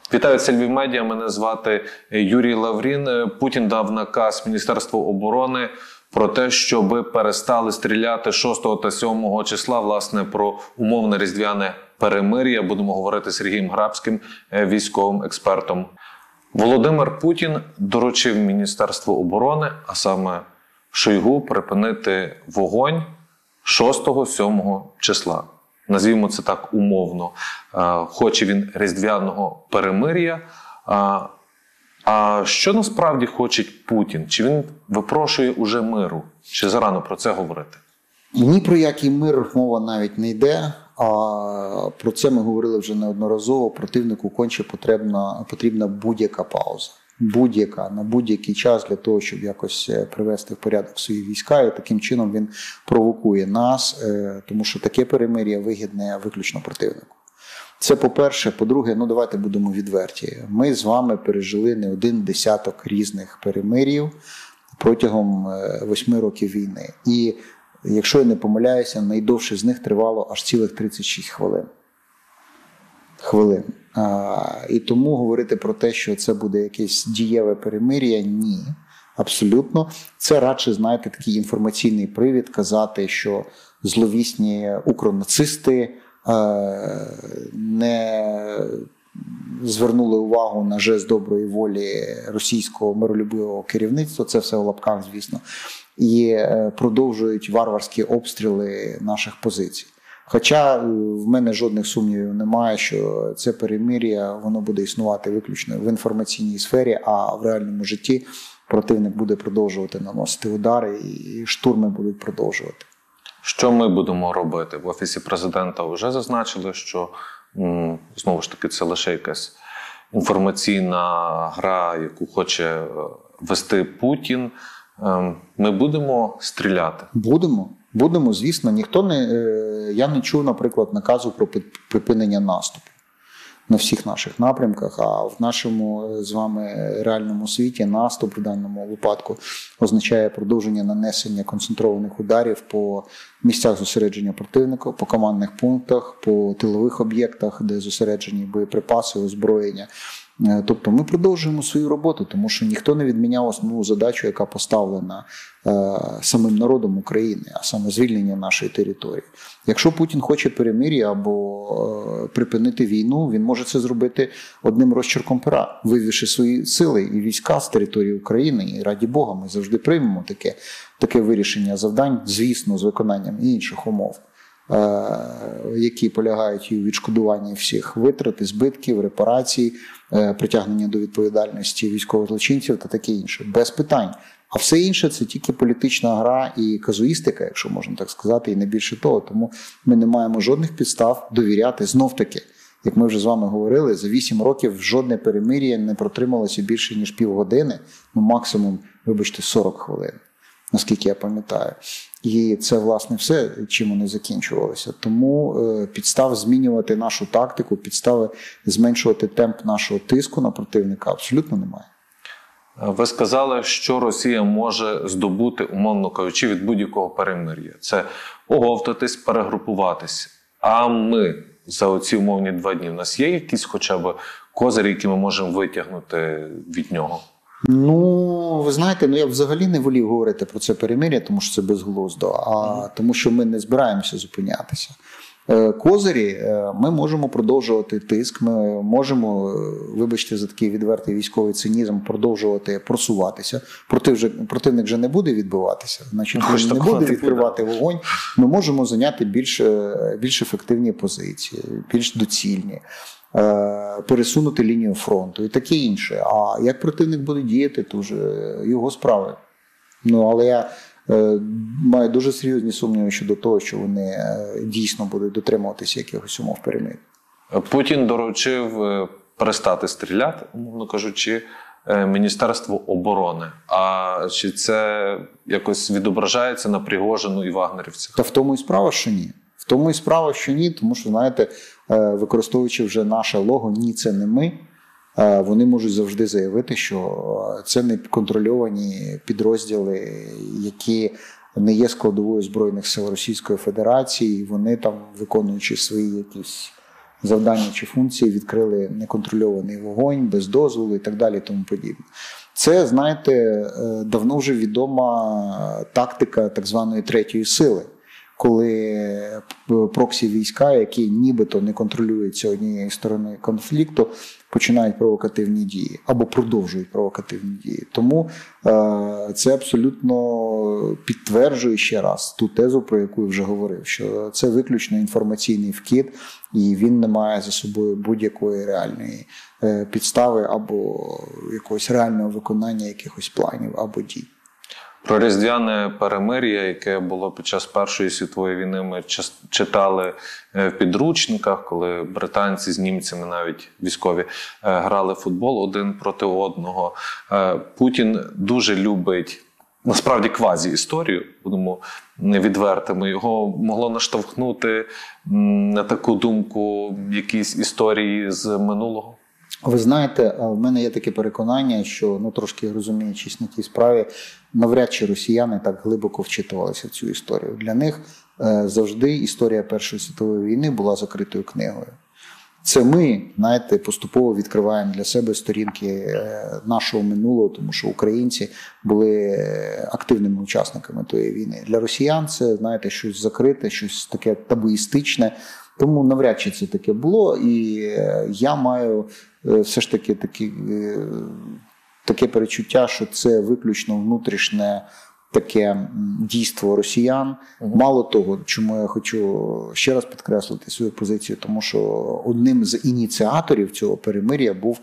Вітаю, це Львів Медіа. Мене звати Юрій Лаврін. Путін дав наказ Міністерству оборони про те, щоб перестали стріляти 6 та 7 числа, власне, про умовне різдвяне перемир'я. Будемо говорити з Сергієм Грабським, військовим експертом. Володимир Путін доручив Міністерству оборони, а саме Шойгу, припинити вогонь 6-7 числа. Назвімо це так умовно. Хоче він різдвяного перемир'я. А що насправді хоче Путін? Чи він випрошує уже миру? Чи зарано про це говорити? Ні про який мир мова навіть не йде. А про це ми говорили вже неодноразово. Противнику конче потрібна будь-яка пауза. На будь-який час для того, щоб якось привести в порядок свої війська. І таким чином він провокує нас, тому що таке перемир'я вигідне виключно противнику. Це по-перше. По-друге, давайте будемо відверті. Ми з вами пережили не один десяток різних перемир'їв протягом 8 років війни. І, якщо я не помиляюся, найдовше з них тривало аж цілих 36 хвилин. І тому говорити про те, що це буде якесь дієве перемир'я, ні, абсолютно. Це радше, знаєте, такий інформаційний привід казати, що зловісні укронацисти не звернули увагу на жест доброї волі російського миролюбивого керівництва, це все в лапках, звісно, і продовжують варварські обстріли наших позицій. Хоча в мене жодних сумнівів немає, що це перемир'я, воно буде існувати виключно в інформаційній сфері, а в реальному житті противник буде продовжувати наносити удари і штурми будуть продовжувати. Що ми будемо робити? В Офісі Президента вже зазначили, що, знову ж таки, це лише якась інформаційна гра, яку хоче вести Путін. Ми будемо стріляти? Будемо, звісно. Я не чув, наприклад, наказу про припинення наступу на всіх наших напрямках, а в нашому з вами реальному світі наступ в даному випадку означає продовження нанесення концентрованих ударів по місцях зосередження противника, по командних пунктах, по тилових об'єктах, де зосереджені боєприпаси, озброєння. Тобто ми продовжуємо свою роботу, тому що ніхто не відміняв основну задачу, яка поставлена самим народом України, а саме звільнення нашої території. Якщо Путін хоче перемир'я або припинити війну, він може це зробити одним розчерком пера, вивівши свої сили і війська з території України. І раді Бога, ми завжди приймемо таке вирішення завдань, звісно, з виконанням інших умов, які полягають і у відшкодуванні всіх витрат, збитків, репарацій, притягнення до відповідальності військових злочинців та таке інше. Без питань. А все інше – це тільки політична гра і казуїстика, якщо можна так сказати, і не більше того. Тому ми не маємо жодних підстав довіряти. Знов-таки, як ми вже з вами говорили, за 8 років жодне перемир'я не протрималося більше, ніж півгодини, максимум, 40 хвилин, наскільки я пам'ятаю. І це, власне, все, чим вони закінчувалися. Тому підстав змінювати нашу тактику, підстави зменшувати темп нашого тиску на противника абсолютно немає. Ви сказали, що Росія може здобути, умовно кажучи, від будь-якого перемир'я. Це оговтатись, перегрупуватись. А ми за оці умовні 2 дні, в нас є якісь хоча б козирі, які ми можемо витягнути від нього? Ви знаєте, я взагалі не волів говорити про це перемир'я, тому що це безглуздо, а тому що ми не збираємося зупинятися. Козирі, ми можемо продовжувати тиск, ми можемо, вибачте за такий відвертий військовий цинізм, продовжувати просуватися. Противник вже не буде відбиватися, значить він не буде відкривати вогонь. Ми можемо зайняти більш ефективні позиції, більш доцільні, пересунути лінію фронту і таке інше. А як противник буде діяти, то вже його справи. Але я маю дуже серйозні сумніви щодо того, що вони дійсно будуть дотримуватися якихось умов перемир'я. Путін доручив перестати стріляти, умовно кажучи, Міністерству оборони. А чи це якось відображається на Пригожину і вагнерівцях? Та в тому і справа, що ні. Тому що, знаєте, використовуючи вже наше лого «Ні, це не ми», вони можуть завжди заявити, що це не контрольовані підрозділи, які не є складовою Збройних сил Російської Федерації, і вони там, виконуючи свої якісь завдання чи функції, відкрили неконтрольований вогонь, без дозволу і так далі, тому подібне. Це, знаєте, давно вже відома тактика так званої третьої сили, коли проксі-війська, які нібито не контролюються однієї сторони конфлікту, починають провокативні дії або продовжують провокативні дії. Тому це абсолютно підтверджує ще раз ту тезу, про яку я вже говорив, що це виключно інформаційний вкид, і він не має за собою будь-якої реальної підстави або якогось реального виконання якихось планів або дій. Про різдвяне перемир'я, яке було під час Першої світової війни, ми читали в підручниках, коли британці з німцями, навіть військові, грали в футбол один проти одного. Путін дуже любить, насправді, квазі-історію, будемо відвертими. Його могло наштовхнути на таку думку якісь історії з минулого? Ви знаєте, в мене є таке переконання, що, трошки розуміючись на тій справі, навряд чи росіяни так глибоко вчитувалися в цю історію. Для них завжди історія Першої світової війни була закритою книгою. Це ми, знаєте, поступово відкриваємо для себе сторінки нашого минулого, тому що українці були активними учасниками тої війни. Для росіян це, знаєте, щось закрите, щось таке табуїстичне. Тому навряд чи це таке було, і я маю все ж таки таке перечуття, що це виключно внутрішнє таке дійство росіян. Мало того, чому я хочу ще раз підкреслити свою позицію, тому що одним з ініціаторів цього перемир'я був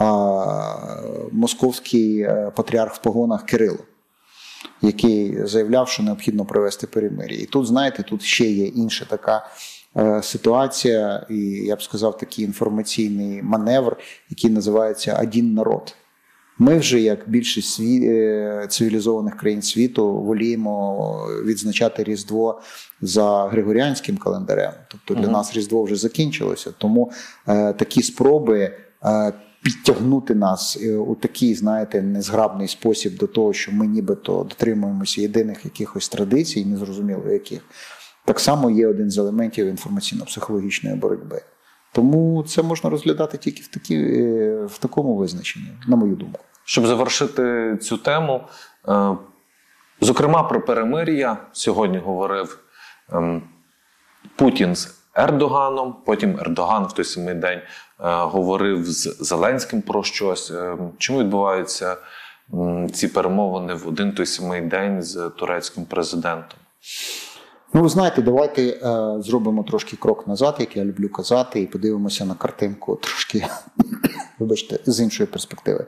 московський патріарх в погонах Кирило, який заявляв, що необхідно провести перемир'я. І тут, знаєте, тут ще є інша така ситуація, і я б сказав, такий інформаційний маневр, який називається «Один народ». Ми вже, як більшість цивілізованих країн світу, воліємо відзначати Різдво за Григоріанським календарем. Тобто для нас Різдво вже закінчилося. Тому такі спроби підтягнути нас у такий, знаєте, незграбний спосіб до того, що ми нібито дотримуємося єдиних якихось традицій, незрозуміло яких, так само є один з елементів інформаційно-психологічної боротьби. Тому це можна розглядати тільки в такому визначенні, на мою думку. Щоб завершити цю тему, зокрема про перемир'я, сьогодні говорив Путін з Ердоганом, потім Ердоган в той самий день говорив з Зеленським про щось. Чому відбуваються ці перемовини в один той самий день з турецьким президентом? Ви знаєте, давайте зробимо трошки крок назад, як я люблю казати, і подивимося на картинку трошки, вибачте, з іншої перспективи.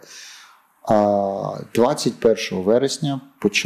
21 вересня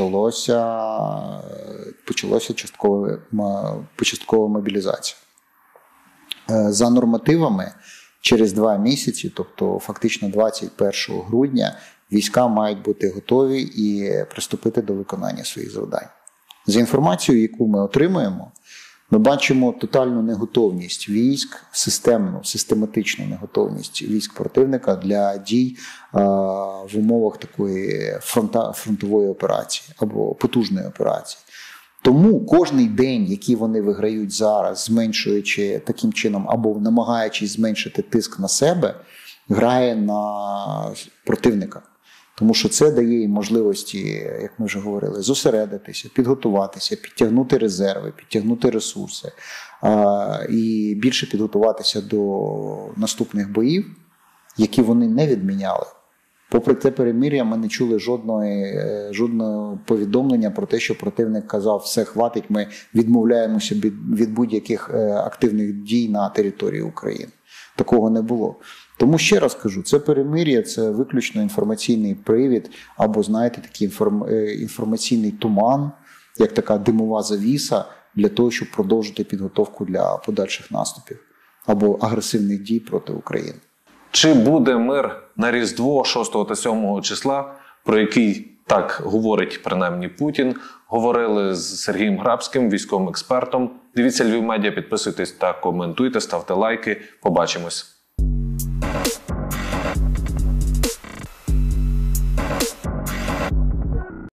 почалася часткова мобілізація. За нормативами, через 2 місяці, тобто фактично 21 грудня, війська мають бути готові і приступити до виконання своїх завдань. За інформацією, яку ми отримуємо, ми бачимо тотальну неготовність військ, систематичну неготовність військ противника для дій в умовах такої фронтової операції або потужної операції. Тому кожний день, який вони виграють зараз, зменшуючи таким чином або намагаючись зменшити тиск на себе, грає на противника. Тому що це дає їм можливості, як ми вже говорили, зосередитися, підготуватися, підтягнути резерви, підтягнути ресурси і більше підготуватися до наступних боїв, які вони не відміняли. Попри це перемир'я, ми не чули жодного повідомлення про те, що противник казав, все, хватить, ми відмовляємося від будь-яких активних дій на території України. Такого не було. Тому ще раз кажу, це перемир'я, це виключно інформаційний привід, або, знаєте, такий інформаційний туман, як така димова завіса, для того, щоб продовжити підготовку для подальших наступів або агресивних дій проти України. Чи буде мир на Різдво 6 та 7 числа, про який так говорить принаймні Путін? Говорили з Сергієм Грабським, військовим експертом. Дивіться Львів Медіа, підписуйтесь та коментуйте, ставте лайки. Побачимось.